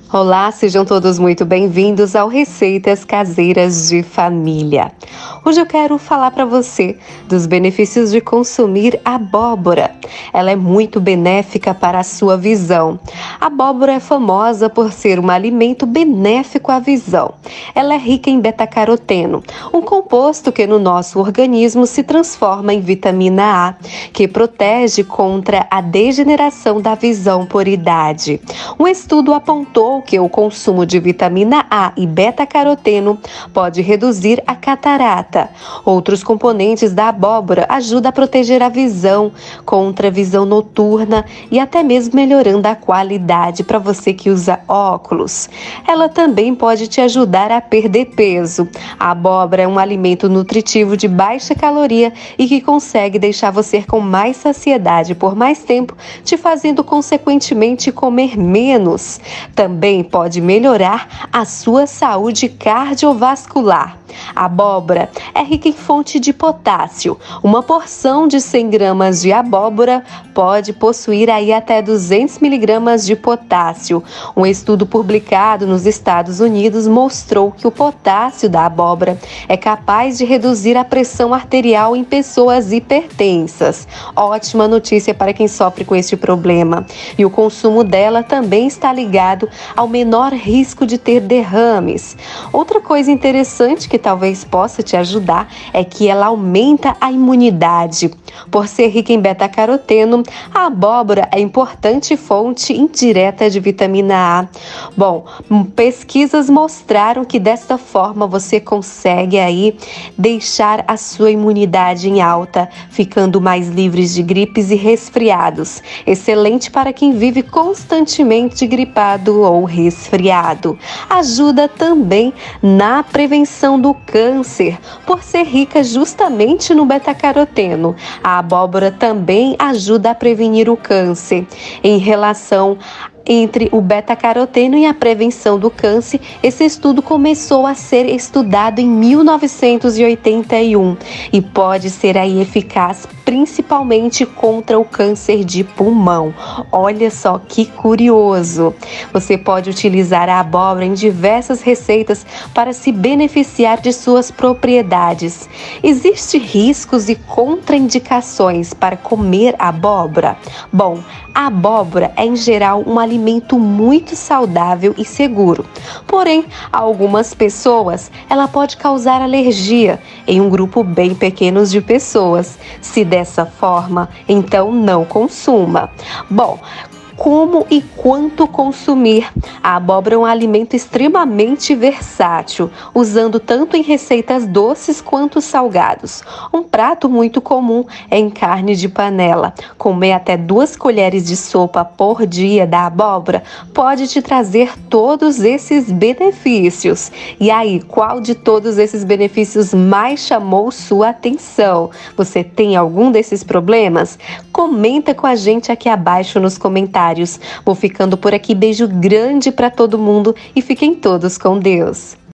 Olá, sejam todos muito bem-vindos ao Receitas Caseiras de Família. Hoje eu quero falar para você dos benefícios de consumir abóbora. Ela é muito benéfica para a sua visão. A abóbora é famosa por ser um alimento benéfico à visão. Ela é rica em beta-caroteno, um composto que no nosso organismo se transforma em vitamina A, que protege contra a degeneração da visão por idade. Um estudo apontou que o consumo de vitamina A e beta-caroteno pode reduzir a catarata. Outros componentes da abóbora ajudam a proteger a visão contra a visão noturna e até mesmo melhorando a qualidade para você que usa óculos. Ela também pode te ajudar a perder peso. A abóbora é um alimento nutritivo de baixa caloria e que consegue deixar você com mais saciedade por mais tempo, te fazendo consequentemente comer menos. Também pode melhorar a sua saúde cardiovascular. A abóbora é rica em fonte de potássio. Uma porção de 100 gramas de abóbora pode possuir aí até 200 miligramas de potássio. Um estudo publicado nos Estados Unidos mostrou que o potássio da abóbora é capaz de reduzir a pressão arterial em pessoas hipertensas. Ótima notícia para quem sofre com este problema. E o consumo dela também está ligado ao menor risco de ter derrames. Outra coisa interessante que talvez possa te ajudar é que ela aumenta a imunidade. Por ser rica em beta-caroteno, a abóbora é importante fonte indireta de vitamina A. Bom, pesquisas mostraram que desta forma você consegue aí deixar a sua imunidade em alta, ficando mais livres de gripes e resfriados. Excelente para quem vive constantemente gripado ou resfriado. Ajuda também na prevenção do câncer, por ser rica justamente no beta-caroteno. A abóbora também ajuda a prevenir o câncer. Em relação entre o beta-caroteno e a prevenção do câncer, esse estudo começou a ser estudado em 1981 e pode ser aí eficaz principalmente contra o câncer de pulmão. Olha só que curioso! Você pode utilizar a abóbora em diversas receitas para se beneficiar de suas propriedades. Existem riscos e contraindicações para comer abóbora? Bom, a abóbora é em geral um alimento muito saudável e seguro. Porém, a algumas pessoas ela pode causar alergia em um grupo bem pequeno de pessoas. Se dessa forma, então não consuma. Bom, como e quanto consumir? A abóbora é um alimento extremamente versátil, usando tanto em receitas doces quanto salgados. Um prato muito comum é em carne de panela. Comer até 2 colheres de sopa por dia da abóbora pode te trazer todos esses benefícios. E aí, qual de todos esses benefícios mais chamou sua atenção? Você tem algum desses problemas? Comenta com a gente aqui abaixo nos comentários. Vou ficando por aqui, beijo grande para todo mundo e fiquem todos com Deus.